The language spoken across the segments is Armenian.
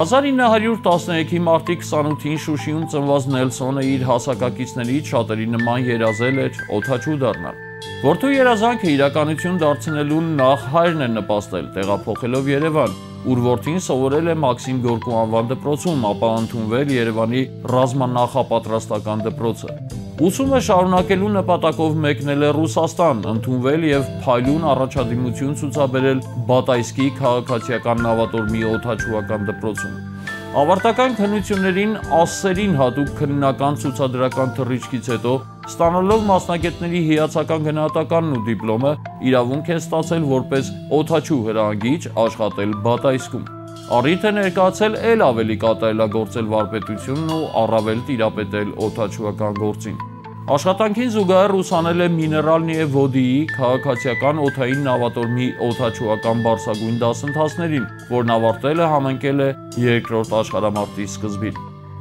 1913-ի մարտի 28-ին Շուշիում ծնված Նելսոնը իր հասակակիցներից շատերի նման երազել էր օդաչու դառնալ։ Որդու երազանքը իրականություն դարձնելուն նախ հայրն է նպաստել, տեղափոխելով Երևան, ուր որդին սովորել է Մաքսիմ Գորկու անվան դպրոցում, ապա ընդունվել Երևանի ռազմանախապատրաստական դպրոցը։ Ուսումը շարունակելու նպատակով մեկնել է Ռուսաստան, ընդունվել եւ փայլուն առաջադիմություն ցուցաբերել Բատայսկի քաղաքացիական նավատորմի օդաչուական դպրոցում։ Ավարտական քննություններին ասսերին հատուկ քննական ցուցադրական թռիչքից հետո, ստանալով մասնագետների հիացական գնահատականն ու դիպլոմը, իրավունք է ստացել որպես օդաչու հրահանգիչ աշխատել Բատայսկում։ Առիթ է ներկայացել էլ ավելի կատարելագործել վարպետությունն ու առավել տիրապետել օդաչուական գործին։ Աշխատանքին զուգահեռ ուսանել է միներալնի է ոդիի քաղաքացիական օդային նավատորմի օդաչուական բարձրագույն դասընթացներին, որն ավարտել է համընկել է երկրորդ աշխարհամարտի սկզբին։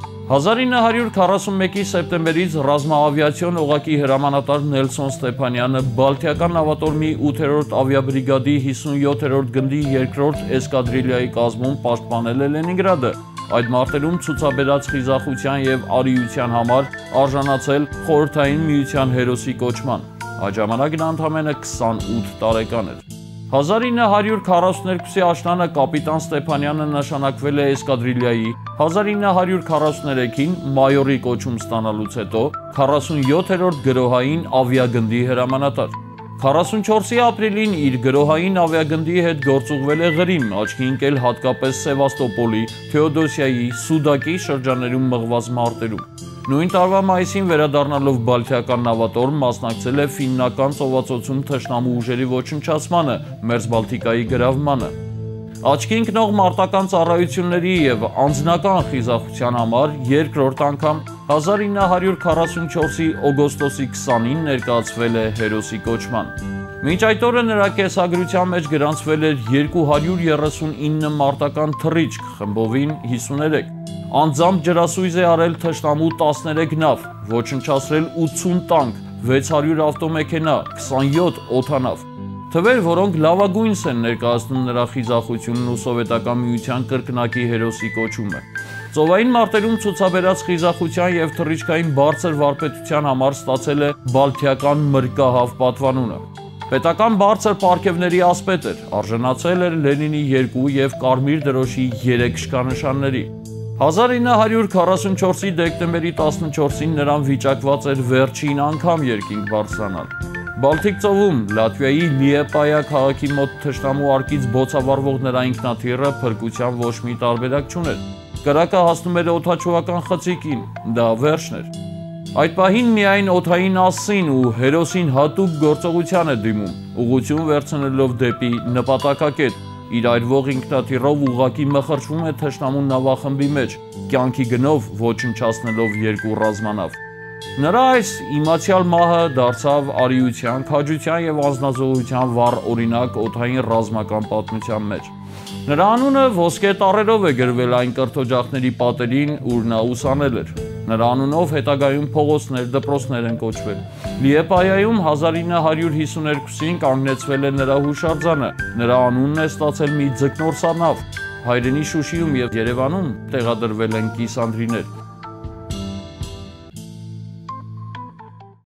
1941-ի սեպտեմբերից ռազմաավիացիոն օղակի հրամանատար Նելսոն Ստեփանյանը Բալթիական նավատորմի 8-րդ ավիաբրիգադի 57-րդ գնդի 2-րդ էսկադրիլիայի կազմում պաշտպանել է Լենինգրադը։ Այդ մարտերում ցուցաբերած խիզախության եւ արիության համար արժանացել Խորհրդային Միության հերոսի կոչման։ Այդ ժամանակ նա ընդամենը 28 տարեկան էր։ 1942-ի աշնանը կապիտան Ստեփանյանը նշանակվել է էսկադրիլիայի, 1943-ին մայորի կոչում ստանալուց հետո 47-րդ գրոհային ավիագնդի հրամանատար։ 44-ի ապրիլին իր գրոհային ավիագնդի հետ գործուղվել է Ղրիմ, աչքի ընկել հատկապես Սևաստոպոլի, Թեոդոսիայի, Սուդակի շրջաններում մղված մարտերում։ Նույն տարվա մայիսին վերադառնալով Բալթիական նավատորմ մասնակցել է ֆիննական ծովածոցում թշնամու ուժերի ոչնչացմանը, Մերձբալթիկայի գրավմանը։ Աչքի ընկնող մարտական ծառայությունների եւ անձնական խիզախության համար երկրորդ անգամ 1944-ի օգոստոսի 20-ին ներկայացվել է հերոսի կոչման։ Մինչ այդ օրը նրա կեսագրության մեջ գրանցվել էր 239 մարտական թռիչք, խմբովին 53։ Անձամբ ջրասույզ է արել թշնամու 13 նավ, ոչնչացրել 80 տանկ, 600 ավտոմեքենա, 27 օդանավ։ Թվեր, որոնք լավագույնս են ներկայացնում նրա խիզախությունն ու Սովետական Միության կրկնակի հերոսի կոչումը։ Ծովային մարտերում ցուցաբերած խիզախության եւ թռիչքային բարձր վարպետության համար ստացել է Բալթիական մրկահավ պատվանունը։ Պետական բարձր պարգևների ասպետ էր, արժանացել էր Լենինի 2 եւ Կարմիր դրոշի 3 շքանշանների։ 1944-ի դեկտեմբերի 14-ին նրան վիճակված էր վերջին անգամ երկինք բարձրանալ։ Բալթիկ ծովում Լատվիայի Լիեպայա քաղաքի մոտ թշնամու արկից բոցավառվող նրա ինքնաթիռը փրկության ոչ մի տարբերակ չուներ։ Կրակը հասնում էր օդաչուական խցիկին, դա վերջն էր։ Այդ պահին միայն օդային ասսին ու հերոսին հատուկ գործողության է դիմում, ուղղություն վերցնելով դեպի նպատակակետ, իր այրվող ինքնաթիռով ուղղակի մխրճվում է թշնամու նավախմբի մեջ, կյանքի գնով ոչնչացնելով երկու ռազմանավ։ Նրա այս իմացյալ մահը դարձավ արիության, քաջության եւ անձնազոհության վառ օրինակ օդային ռազմական պատմության մեջ։ Նրա անունը ոսկե տառերով է գրվել այն կրթօջախների պատերին, ուր նա ուսանել էր։ Նրա անունով հետագայում փողոցներ, դպրոցներ են կոչվել։ Լիեպայայում 1952-ին կանգնեցվել է նրա հուշարձանը։ Նրա անունն է ստացել մի ձկնորսանավ։ Հայրենի Շուշիում եւ Երևանում տեղադրվել են կիսանդրիներ։